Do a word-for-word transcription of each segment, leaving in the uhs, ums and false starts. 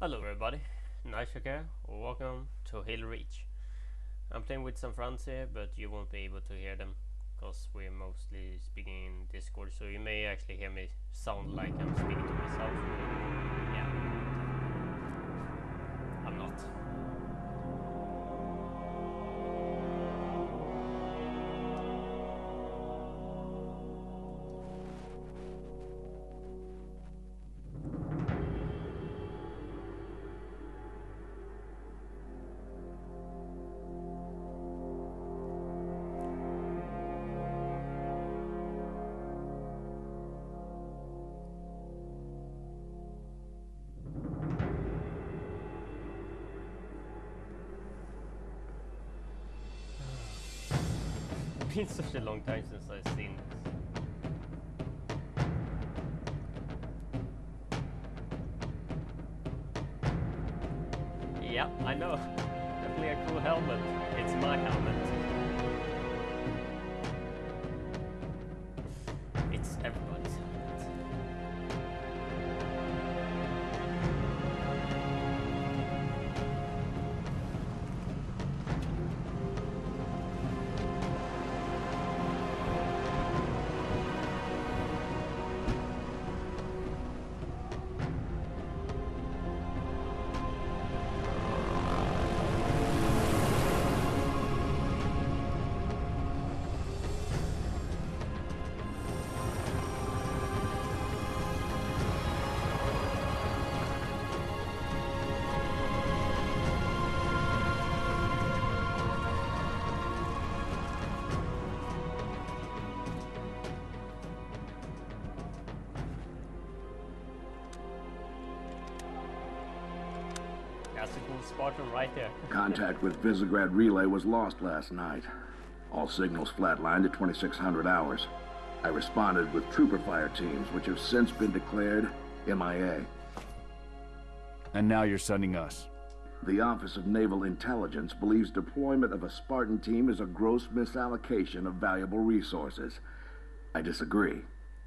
Hello everybody, Nightshake here, welcome to Halo Reach. I'm playing with some friends here, but you won't be able to hear them because we're mostly speaking in Discord, so you may actually hear me sound like I'm speaking to myself. Yeah, I'm not. It's been such a long time since I've seen this. Yeah, I know. Definitely a cool helmet. It's my helmet. It's everybody's helmet. That's a cool Spartan right there. Contact with Visegrad Relay was lost last night. All signals flatlined at twenty-six hundred hours. I responded with trooper fire teams, which have since been declared M I A. And now you're sending us. The Office of Naval Intelligence believes deployment of a Spartan team is a gross misallocation of valuable resources. I disagree.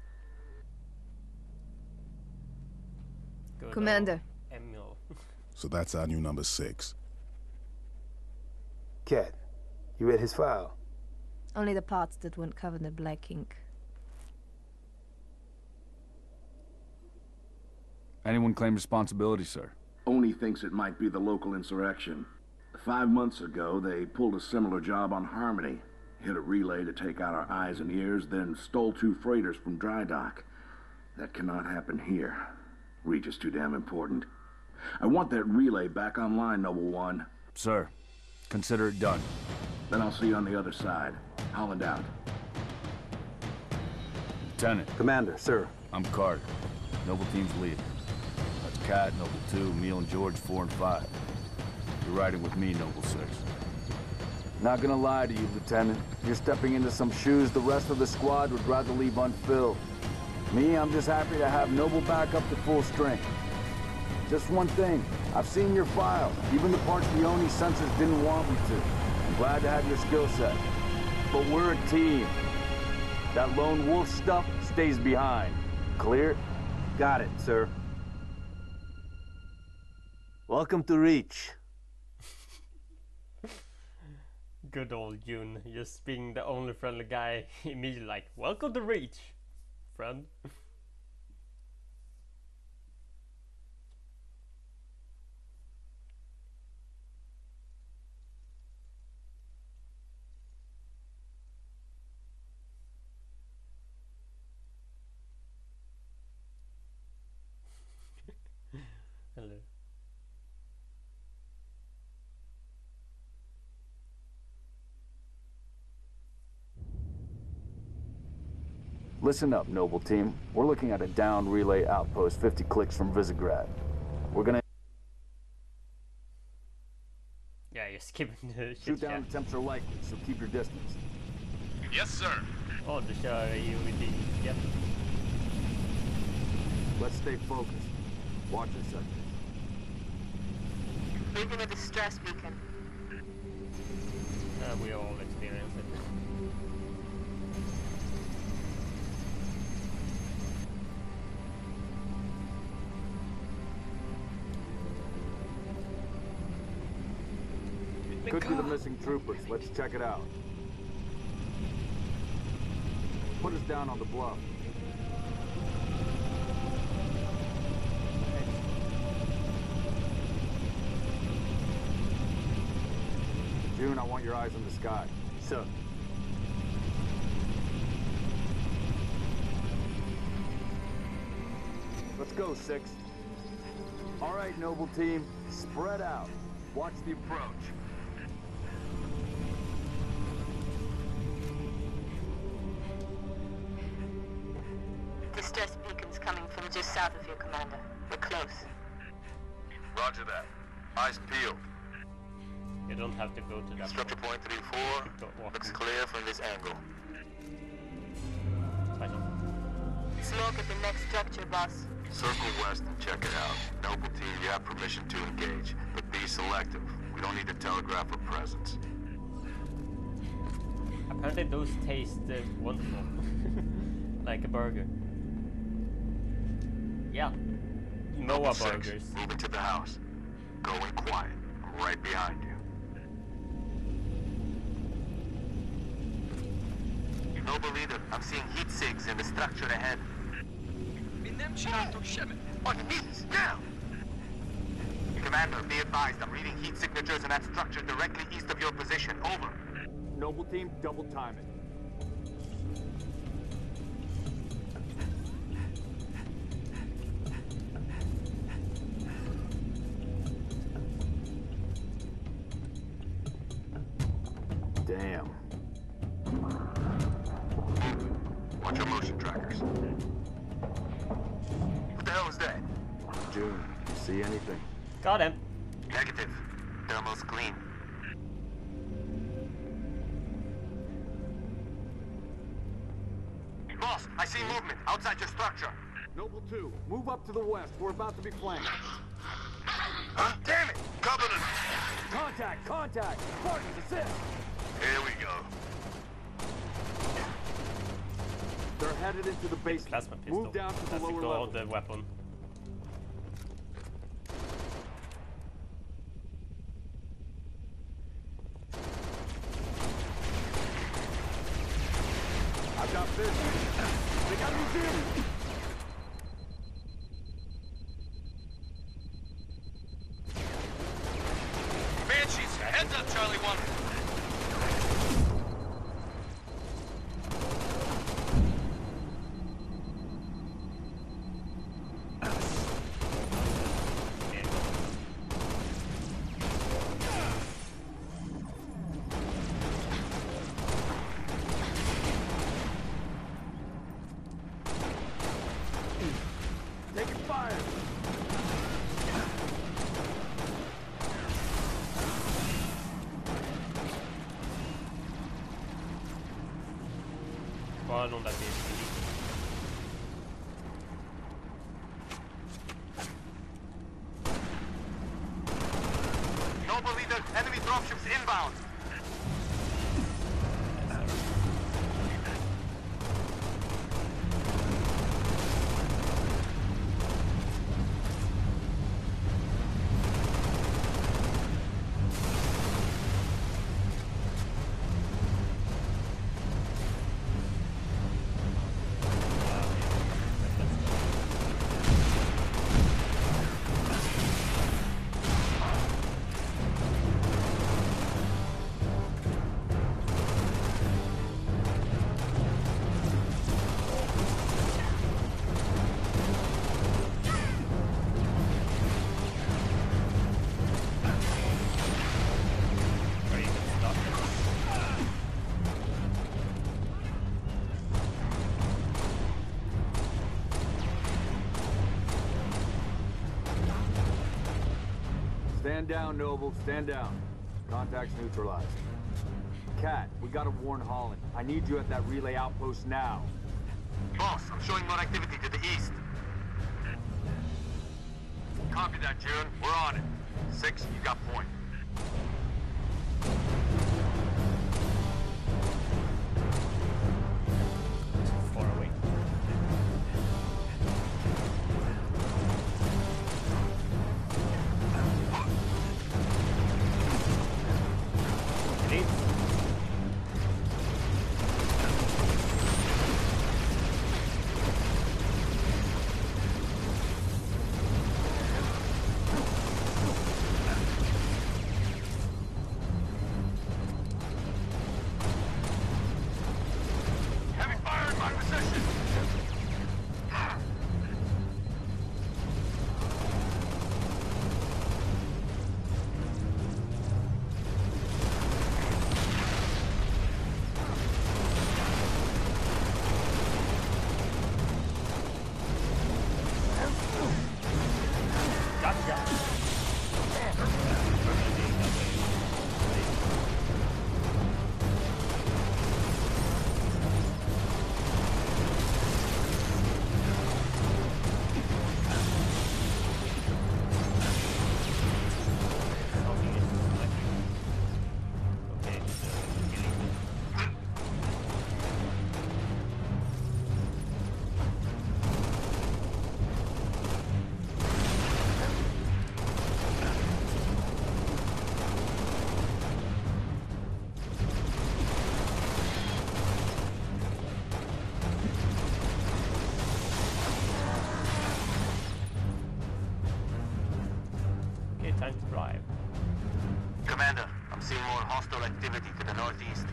Good Commander. Emil. So that's our new number six. Cat, you read his file? Only the parts that weren't covered in black ink. Anyone claim responsibility, sir? Oni thinks it might be the local insurrection. Five months ago, they pulled a similar job on Harmony. Hit a relay to take out our eyes and ears, then stole two freighters from dry dock. That cannot happen here. Reach is too damn important. I want that relay back online, Noble One. Sir, consider it done. Then I'll see you on the other side. Holland out. Lieutenant, Commander, sir. I'm Carter, Noble Team's leader. That's Cat, Noble two, Emil and George four and five. You're riding with me, Noble six. Not gonna lie to you, Lieutenant. You're stepping into some shoes the rest of the squad would rather leave unfilled. Me, I'm just happy to have Noble back up to full strength. Just one thing, I've seen your file, even the parts the Oni sensors didn't want me to. I'm glad to have your skill set. But we're a team. That lone wolf stuff stays behind. Clear? Got it, sir. Welcome to Reach. Good old June, just being the only friendly guy, immediately like, welcome to Reach, friend. Hello. Listen up, Noble Team. We're looking at a down relay outpost fifty clicks from Visegrad. We're gonna Yeah, you're skipping the shit. shoot down the temps are likely, so keep your distance. Yes, sir. Oh, the show you with the yep. Let's stay focused. Watch your sectors. Leaving a distress beacon. Uh, we all experience it. Could be the missing troopers. Let's check it out. Put us down on the bluff. June, I want your eyes on the sky. Sir. Let's go, Six. All right, Noble Team, spread out. Watch the approach. Distress beacons coming from just south of you, Commander. We're close. Roger that. Eyes peeled. You don't have to go to that. Structure point three four Go walk. looks clear from this angle. Special. Smoke at the next structure, boss. Circle west and check it out. Noble Team, you have permission to engage, but be selective. We don't need to telegraph our presence. Apparently those taste uh, wonderful. Like a burger. Yeah. Noah Noble six, burgers. move into the house. Go in quiet. I'm right behind you. Noble leader, I'm seeing heat sinks in the structure ahead. On your knees, now! Commander, be advised, I'm reading heat signatures in that structure directly east of your position. Over. Noble Team, double time it. Damn. Watch your motion trackers. What the hell is that? June, you see anything? Got him. Negative. Thermal's clean. Boss, I see movement outside your structure. Noble two, move up to the west. We're about to be flanked. Huh? Damn it! Covenant! Contact! Contact! Spartans, assist! Here we go. They're headed into the basement. That's my pistol. Move down to the That's lower the, level. the weapon. I've got vision. They got me too. Banshees, heads up, Charlie One. Taking fire. Bara någon där till. Noble leader, enemy dropships inbound. Are you gonna stop it? Stand down, Noble. Stand down. Contacts neutralized. Cat, we gotta warn Holland. I need you at that relay outpost now. Boss, I'm showing more activity to the east. Copy that, June. We're on it. Six, you got point. Far away. time to drive. Commander, I'm seeing more hostile activity to the northeast.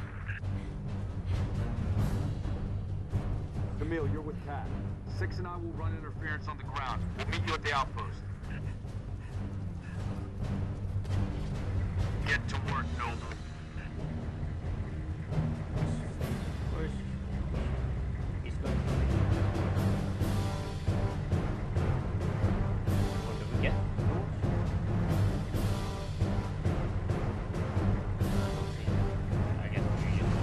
Camille, you're with Cat. Six and I will run interference on the ground. We'll meet you at the outpost. Get to work, Noble. Where's he's going? What do we get? I don't see it. I guess we get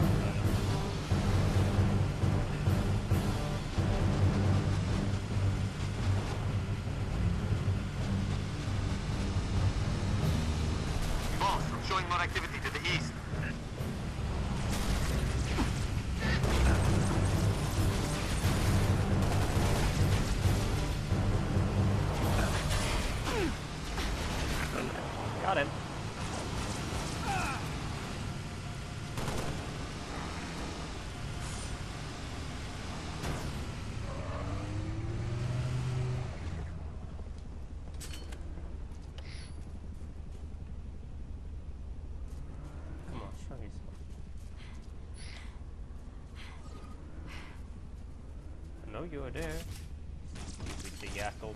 Boss, I'm showing more activity to the east. got him. Come on, show yourself. I know you were there. With the yackles.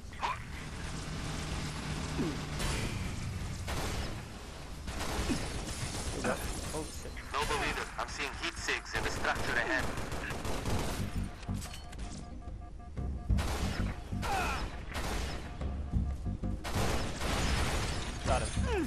Oh shit. Noble leader, I'm seeing heat sigs in the structure ahead. Got him.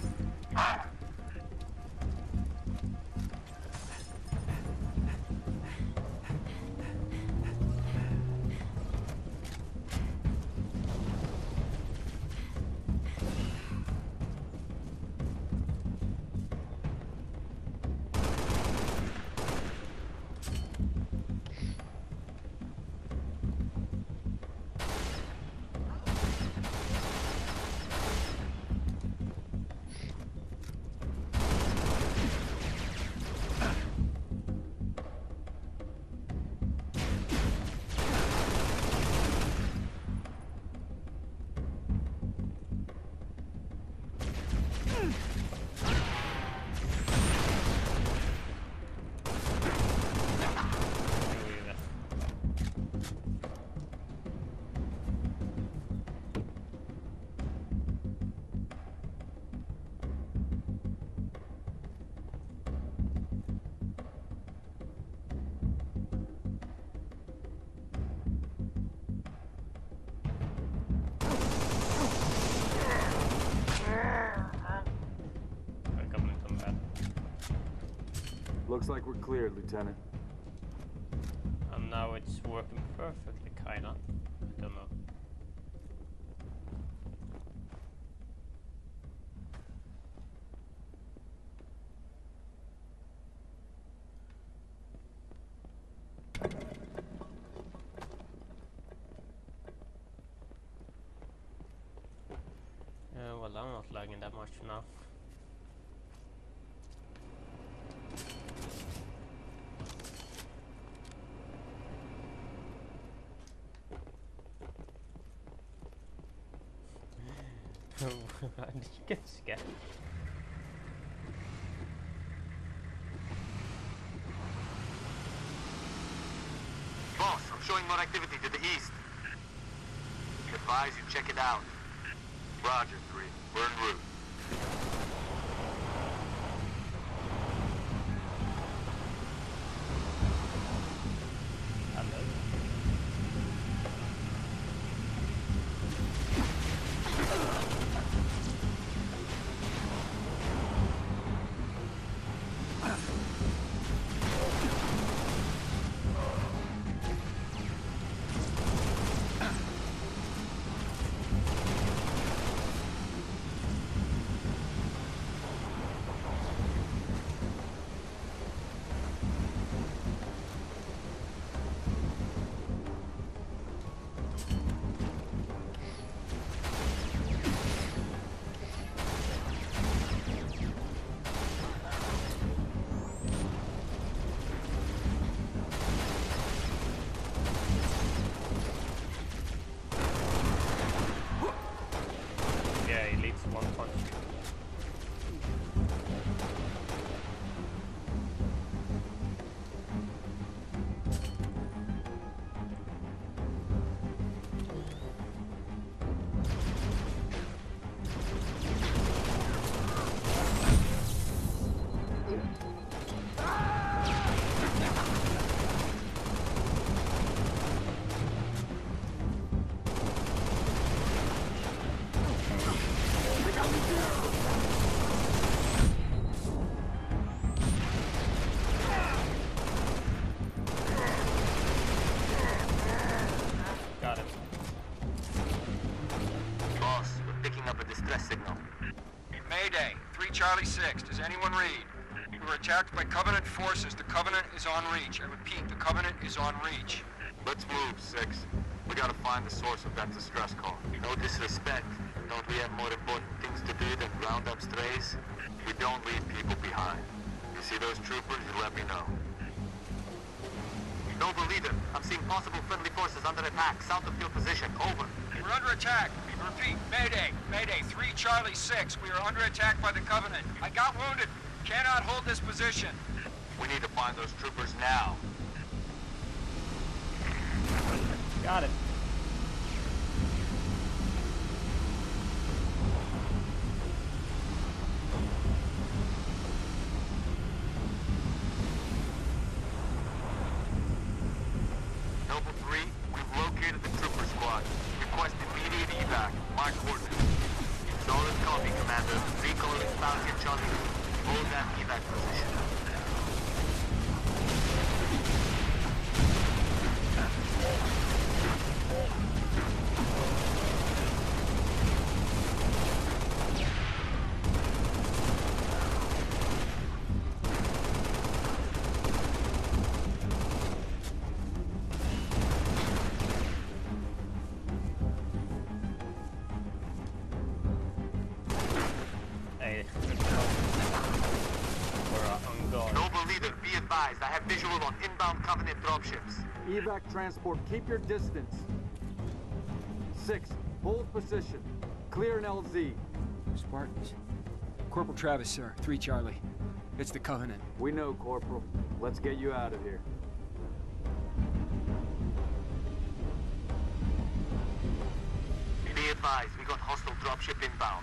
Looks like we're cleared, Lieutenant. And now it's working perfectly, kinda. I don't know. Uh, well, I'm not lagging that much now. Did you get scared? Boss, I'm showing more activity to the east. Advise you check it out. Roger, three. We're en route. Hello. Charlie six. Does anyone read? We were attacked by Covenant forces. The Covenant is on reach. I repeat, the Covenant is on reach. Let's move, Six. We gotta find the source of that distress call. No disrespect. Don't we have more important things to do than round up strays? We don't leave people behind. You see those troopers, you let me know. Noble Leader, I'm seeing possible friendly forces under attack, south of your position. Over. We're under attack. Repeat, Mayday. Mayday, three Charlie six. We are under attack by the Covenant. I got wounded. Cannot hold this position. We need to find those troopers now. Got it. Noble three, we've located the trooper squad. Request immediate evac. My coordinates. Solid copy, Commander. Recalling Falcon Charlie. Hold that evac position. Hey, we're uh, on guard. Noble Leader, be advised. I have visual on inbound Covenant dropships. Evac transport, keep your distance. Six, hold position. Clear an L Z. Spartans. Corporal Travis, sir. three Charlie. It's the Covenant. We know, Corporal. Let's get you out of here. Be advised, we got hostile dropship inbound.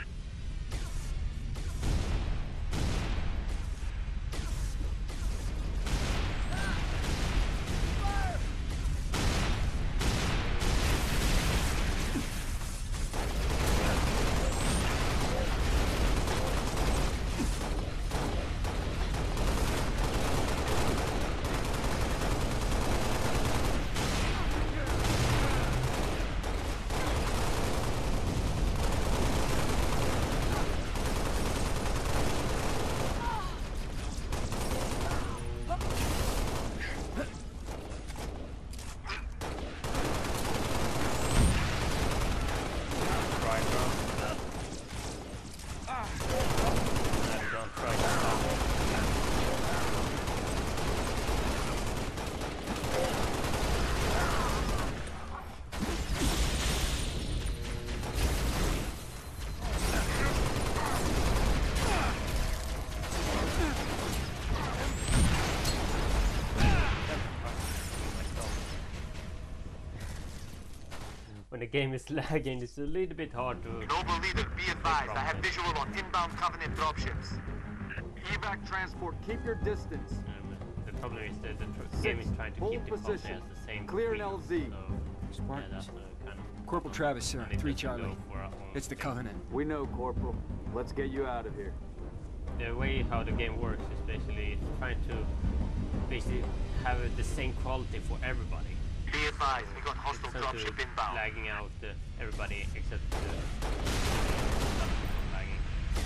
When the game is lagging, it's a little bit hard to... Noble Leader, be advised. I have visual on inbound Covenant dropships. Evac transport, keep your distance. Um, the problem is that the tr game is trying to hold keep the position. as the same. Clear an freedom, L Z. So, yeah, Spartans. that's the kind of Corporal Travis, sir. and it three doesn't Charlie. go for our own- It's the Covenant. We know, Corporal. Let's get you out of here. The way how the game works is basically trying to basically have uh, the same quality for everybody. Be advised, we got hostile It's not to dropship inbound. lagging out uh, everybody except the lagging.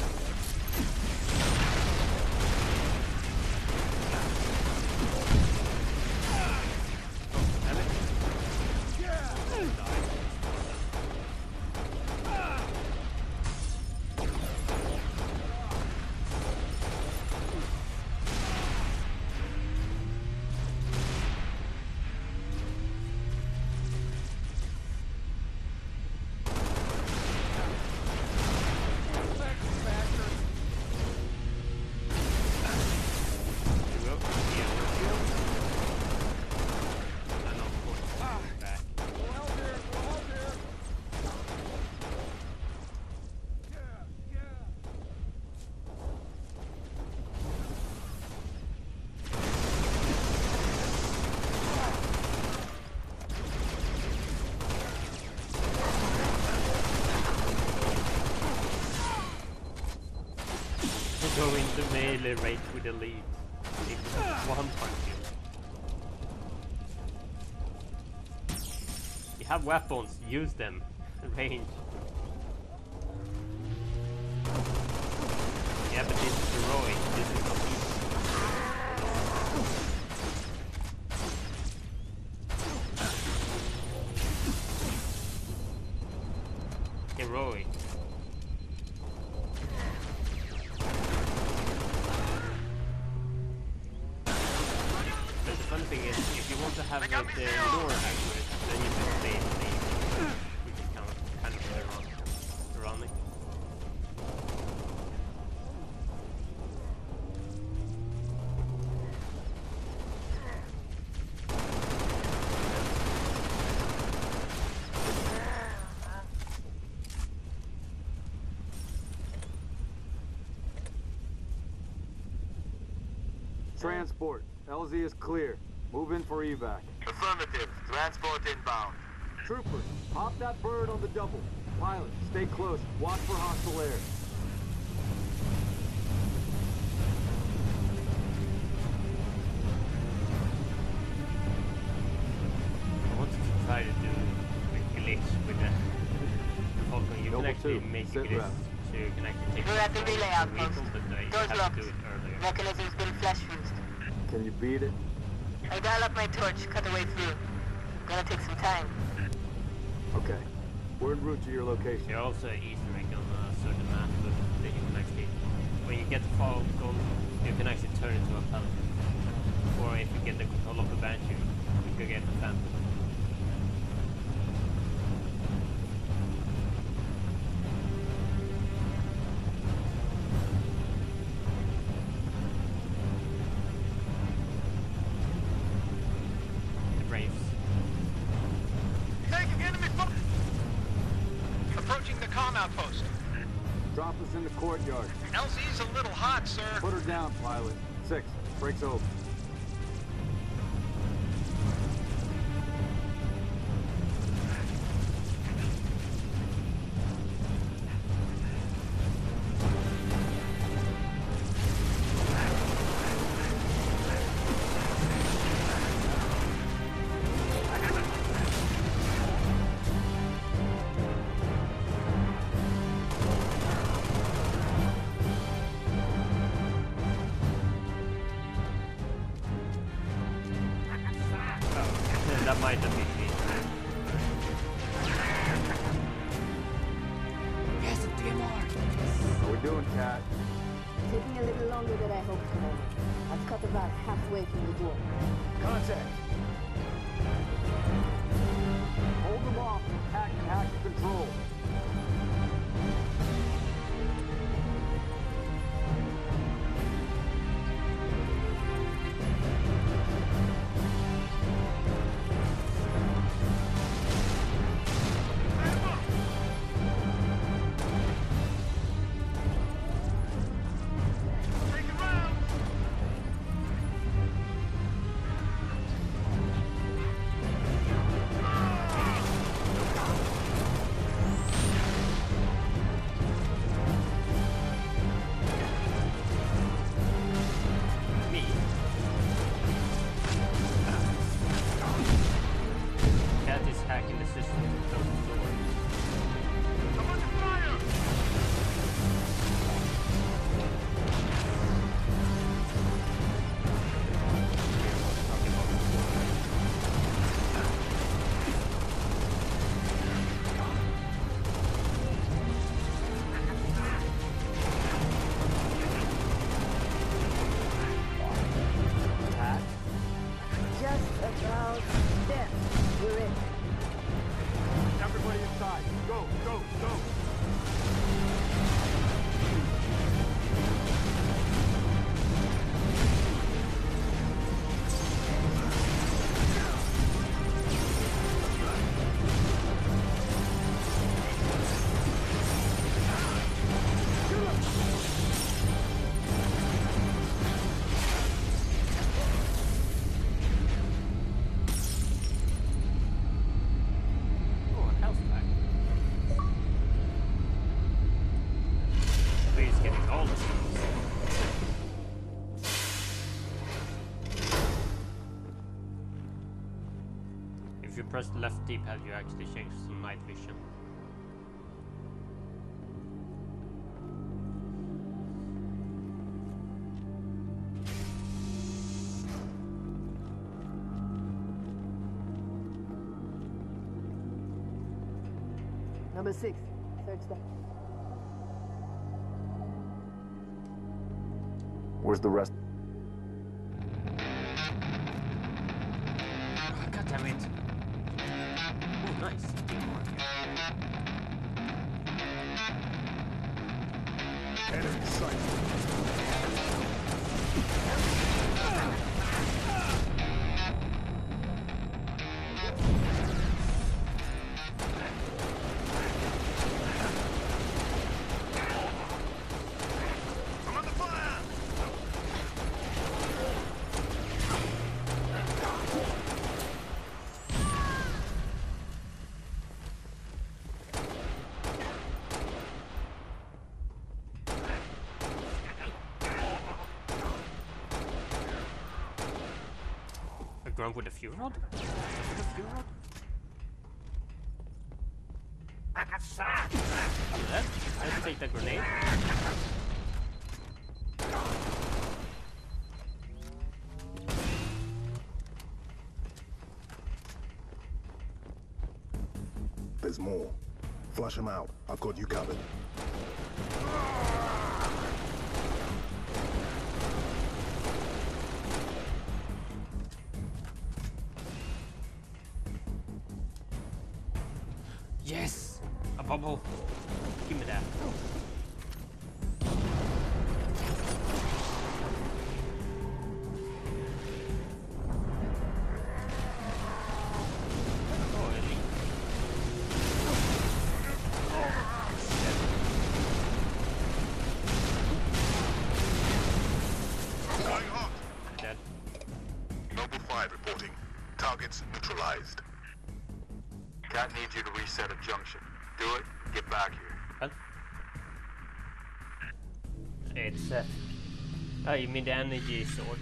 Oh, damn it. Die. Going the melee rate with the lead. It's one punch you. You have weapons, use them. Range. Yeah, but this is heroic. This is not easy. Heroic. But the fun thing is, if you want to have like, the more accurate, then you can play the which is kind of, kind of ironic. Transport. L Z is clear. Move in for evac. Affirmative. Transport inbound. Troopers, pop that bird on the double. Pilot, stay close. Watch for hostile air. I wanted to try to do a glitch with the Falcon. You can actually make a glitch so you can actually take We're at the relay outpost. but uh, you Doors have locked. to do it earlier. Mechanism's been flash fused. Can you beat it? I dial up my torch, cut the way through. Gonna take some time. Okay. We're en route to your location. There's also an Easter egg on a certain map that you can actually, when you get the Falcon, you can actually turn it into a Pelican. Or if you get the control of the Banshee, you can get the Phantom. The Braves. Taking enemy fo- Approaching the comm outpost. Drop us in the courtyard. L Z's a little hot, sir. Put her down, pilot. Six. Breaks over. That might have been me. Yes, a D M R. How we doing, Cat? Taking a little longer than I hoped, Commander. I've cut about halfway through the door. Contact. Hold them off. Hack and hack to control. If you press the left D-pad, you actually change to night vision. Number six, search that. Where's the rest? Oh, God damn it. Oh, nice. Enemy sight. Grunt with a fuel rod? With a fuel rod? That? Let's take the grenade. There's more. Flush them out. I've got you covered. Yes! A bubble! Give me that. Oh, elite. Going hot. Dead. Noble five reporting. Targets neutralized. Cat needs you to reset a junction. Do it, get back here. What? It's uh... Oh, you mean the energy sword?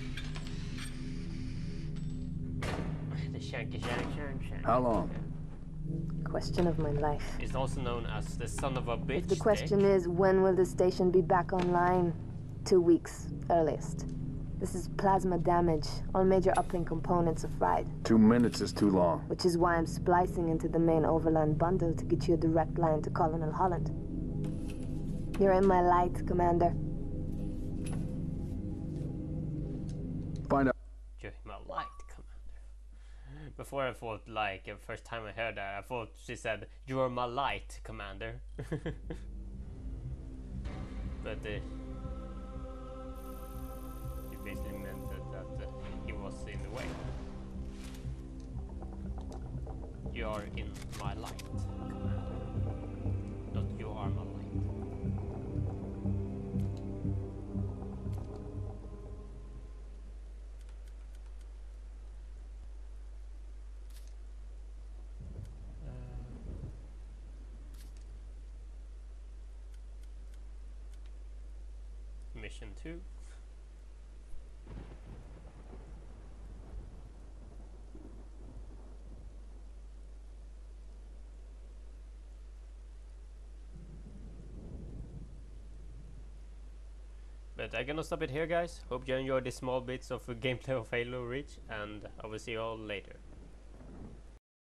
The shanky shank shank shank. How long? Question of my life. It's also known as the son of a bitch. If the question stick. is, when will the station be back online? Two weeks, earliest. This is plasma damage. All major uplink components are fried. Two minutes is too long. Which is why I'm splicing into the main overland bundle to get you a direct line to Colonel Holland. You're in my light, Commander. Find out. You're in my light, Commander. Before I thought, like, the first time I heard that, I thought she said, "You're my light, Commander." But uh, she basically meant that, that uh, he was in the way. You are in my light, Commander. Not you are my light. Mission two. But I'm gonna stop it here, guys. Hope you enjoyed these small bits of uh, gameplay of Halo Reach, and I will see you all later.